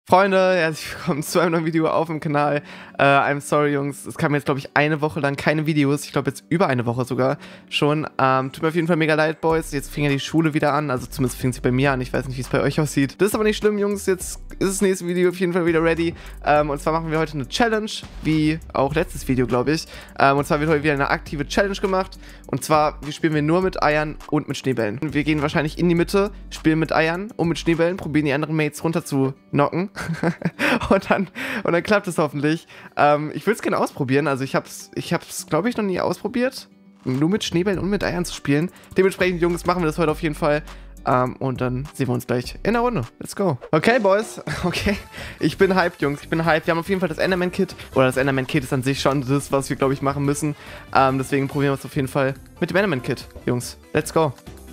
Freunde, herzlich willkommen zu einem neuen Video auf dem Kanal. I'm sorry, Jungs, es kam jetzt, glaube ich, eine Woche lang keine Videos. Ich glaube, jetzt über eine Woche sogar schon. Tut mir auf jeden Fall mega leid, Boys. Jetzt fing ja die Schule wieder an, also zumindest fing sie bei mir an. Ich weiß nicht, wie es bei euch aussieht. Das ist aber nicht schlimm, Jungs. Jetzt ist das nächste Video auf jeden Fall wieder ready. Und zwar machen wir heute eine Challenge, wie auch letztes Video, glaube ich. Und zwar wird heute wieder eine aktive Challenge gemacht. Und zwar spielen wir nur mit Eiern und mit Schneebällen. Wir gehen wahrscheinlich in die Mitte, spielen mit Eiern und mit Schneebällen, probieren die anderen Mates runter zu knocken. und dann klappt es hoffentlich. Ich würde es gerne ausprobieren. Also ich hab's glaube ich, noch nie ausprobiert. Nur mit Schneebällen und mit Eiern zu spielen. Dementsprechend, Jungs, machen wir das heute auf jeden Fall. Und dann sehen wir uns gleich in der Runde. Let's go. Okay, Boys. Okay. Ich bin hyped, Jungs. Ich bin hyped. Wir haben auf jeden Fall das Enderman-Kit. Oder das Enderman-Kit ist an sich schon das, was wir, glaube ich, machen müssen. Deswegen probieren wir es auf jeden Fall mit dem Enderman-Kit, Jungs. Let's go.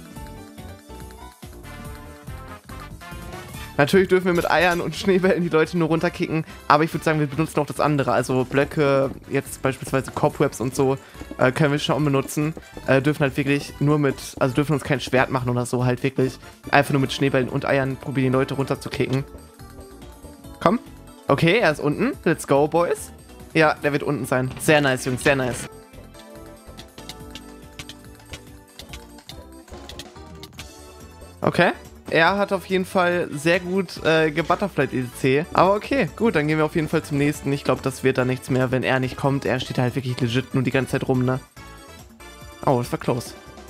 Natürlich dürfen wir mit Eiern und Schneebällen die Leute nur runterkicken, aber ich würde sagen, wir benutzen auch das andere. Also Blöcke, jetzt beispielsweise Cobwebs und so, können wir schon benutzen. Dürfen halt wirklich nur mit, also dürfen uns kein Schwert machen oder so, halt wirklich einfach nur mit Schneebällen und Eiern probieren, die Leute runterzukicken. Komm. Okay, er ist unten. Let's go, Boys. Ja, der wird unten sein. Sehr nice, Jungs, sehr nice. Okay. Er hat auf jeden Fall sehr gut gebutterflied ETC. Aber okay, gut, dann gehen wir auf jeden Fall zum nächsten. Ich glaube, das wird da nichts mehr, wenn er nicht kommt. Er steht halt wirklich legit nur die ganze Zeit rum, ne? Oh, das war close.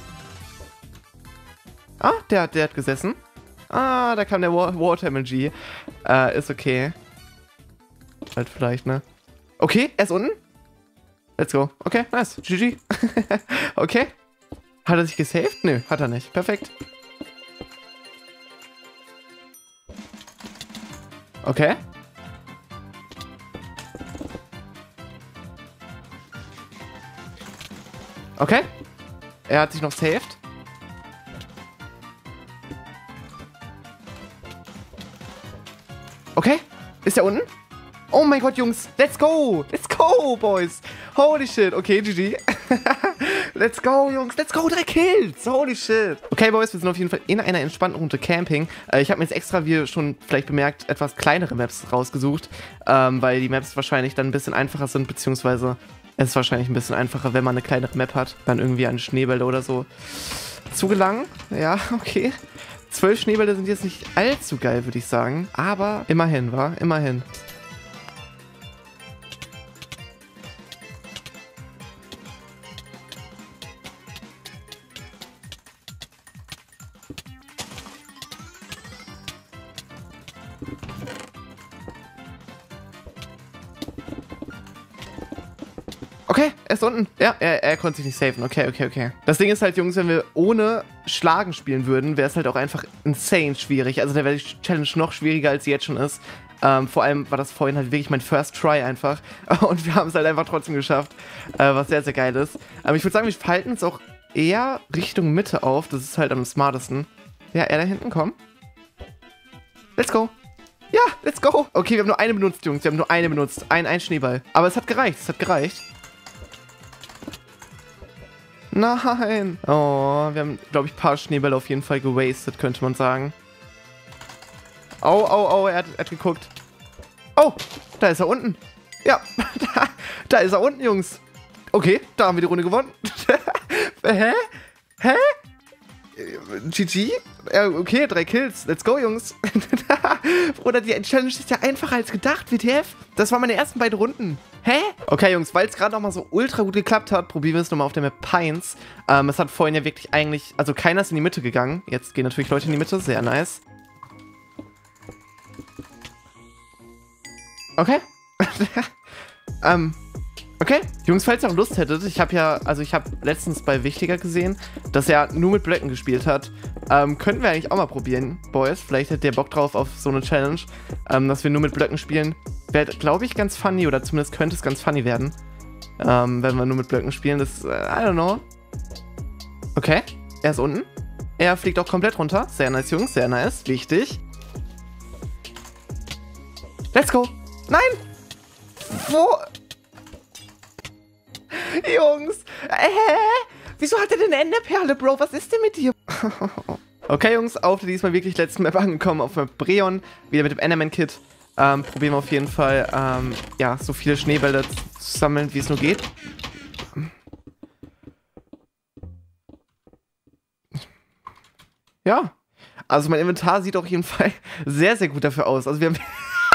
Ah, der hat gesessen. Ah, da kam der Water MG. Ist okay. Halt vielleicht, ne? Okay, er ist unten. Let's go. Okay, nice. GG. Okay. Hat er sich gesaved? Nö, hat er nicht. Perfekt. Okay. Okay. Er hat sich noch saved. Okay. Ist er unten? Oh mein Gott, Jungs. Let's go. Let's go, Boys. Holy shit. Okay, GG. Let's go, Jungs. Let's go. 3 Kills. Holy shit. Okay, Boys, wir sind auf jeden Fall in einer entspannten Runde Camping. Ich habe mir jetzt extra, wie ihr schon vielleicht bemerkt, etwas kleinere Maps rausgesucht, weil die Maps wahrscheinlich dann ein bisschen einfacher sind, beziehungsweise es ist wahrscheinlich ein bisschen einfacher, wenn man eine kleinere Map hat, dann irgendwie an Schneebälle oder so zu gelangen. Ja, okay. 12 Schneebälle sind jetzt nicht allzu geil, würde ich sagen, aber immerhin, wa? Immerhin. Okay, er ist unten. Ja, er konnte sich nicht safen. Okay. Das Ding ist halt, Jungs, wenn wir ohne Schlagen spielen würden, wäre es halt auch einfach insane schwierig. Also da wäre die Challenge noch schwieriger, als sie jetzt schon ist. Vor allem war das vorhin halt wirklich mein First Try einfach. Und wir haben es halt einfach trotzdem geschafft, was sehr, sehr geil ist. Aber ich würde sagen, wir falten uns auch eher Richtung Mitte auf. Das ist halt am smartesten. Ja, er da hinten, komm. Let's go. Ja, let's go. Okay, wir haben nur eine benutzt, Jungs. Wir haben nur eine benutzt. Ein Schneeball. Aber es hat gereicht. Nein. Oh, wir haben, glaube ich, ein paar Schneebälle auf jeden Fall gewastet, könnte man sagen. Oh, er hat geguckt. Oh, da ist er unten. Ja, da ist er unten, Jungs. Okay, da haben wir die Runde gewonnen. Hä? GG? Ja, okay, 3 Kills. Let's go, Jungs. Bruder, die Challenge ist ja einfacher als gedacht, WTF. Das waren meine ersten beiden Runden. Hä? Okay, Jungs, weil es gerade noch mal so ultra gut geklappt hat, probieren wir es nochmal auf der Map Pines. Es hat vorhin ja wirklich eigentlich, also keiner ist in die Mitte gegangen. Jetzt gehen natürlich Leute in die Mitte, sehr nice. Okay. Okay, Jungs, falls ihr auch Lust hättet, ich habe letztens bei Wichtiger gesehen, dass er nur mit Blöcken gespielt hat. Könnten wir eigentlich auch mal probieren, Boys. Vielleicht hättet ihr Bock drauf auf so eine Challenge, dass wir nur mit Blöcken spielen. Wäre, glaube ich, ganz funny, oder zumindest könnte es ganz funny werden, wenn wir nur mit Blöcken spielen. Das, I don't know. Okay, er ist unten. Er fliegt auch komplett runter. Sehr nice, Jungs, sehr nice. Wichtig. Let's go. Nein! Wo? Jungs, wieso hat er denn eine Enderperle, Bro? Was ist denn mit dir? Okay, Jungs, auf der diesmal wirklich letzten Map angekommen, auf Map Breon, wieder mit dem Enderman-Kit. probieren wir auf jeden Fall, ja, so viele Schneebälle zu sammeln, wie es nur geht. Ja, also mein Inventar sieht auf jeden Fall sehr, sehr gut dafür aus. Also wir haben,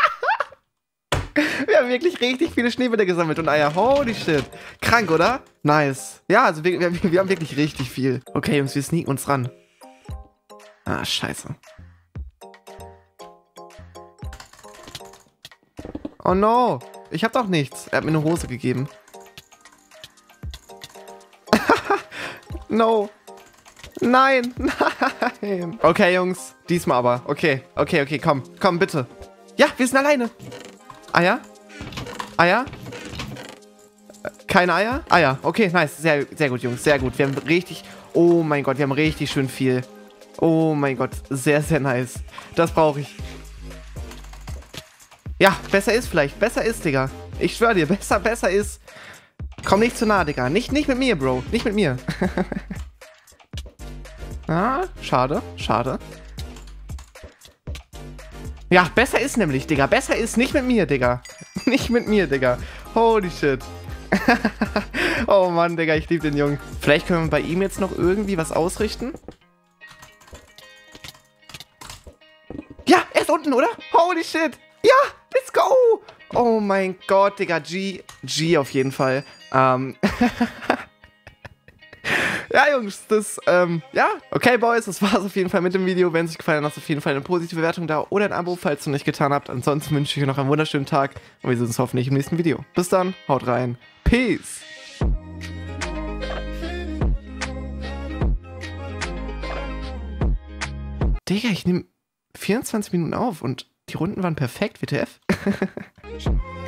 wir haben wirklich richtig viele Schneebälle gesammelt und Eier. Holy shit. Krank, oder? Nice. Ja, also wir haben wirklich richtig viel. Okay, Jungs, wir sneaken uns ran. Ah, scheiße. Oh no. Ich hab doch nichts. Er hat mir eine Hose gegeben. No. Nein, nein. Okay, Jungs, diesmal aber. Okay, komm, bitte. Ja, wir sind alleine. Eier? Eier? Keine Eier? Eier, okay, nice. Sehr, sehr gut, Jungs, sehr gut. Wir haben richtig, oh mein Gott, wir haben richtig schön viel. Oh mein Gott, sehr, sehr nice. Das brauche ich. Ja, besser ist vielleicht. Besser ist, Digga. Ich schwöre dir, besser ist. Komm nicht zu nah, Digga. Nicht mit mir, Bro. Nicht mit mir. Ah, schade, schade. Ja, besser ist nämlich, Digga. Besser ist nicht mit mir, Digga. Nicht mit mir, Digga. Holy shit. Oh Mann, Digga, ich liebe den Jungen. Vielleicht können wir bei ihm jetzt noch irgendwie was ausrichten. Ja, er ist unten, oder? Holy shit. Ja, let's go. Oh mein Gott, Digga. G auf jeden Fall. Ja, Jungs, das, ja. Okay, Boys, das war's auf jeden Fall mit dem Video. Wenn es euch gefallen hat, lasst auf jeden Fall eine positive Bewertung da oder ein Abo, falls ihr noch nicht getan habt. Ansonsten wünsche ich euch noch einen wunderschönen Tag und wir sehen uns hoffentlich im nächsten Video. Bis dann, haut rein. Peace. Digga, ich nehme 24 Minuten auf und die Runden waren perfekt, WTF.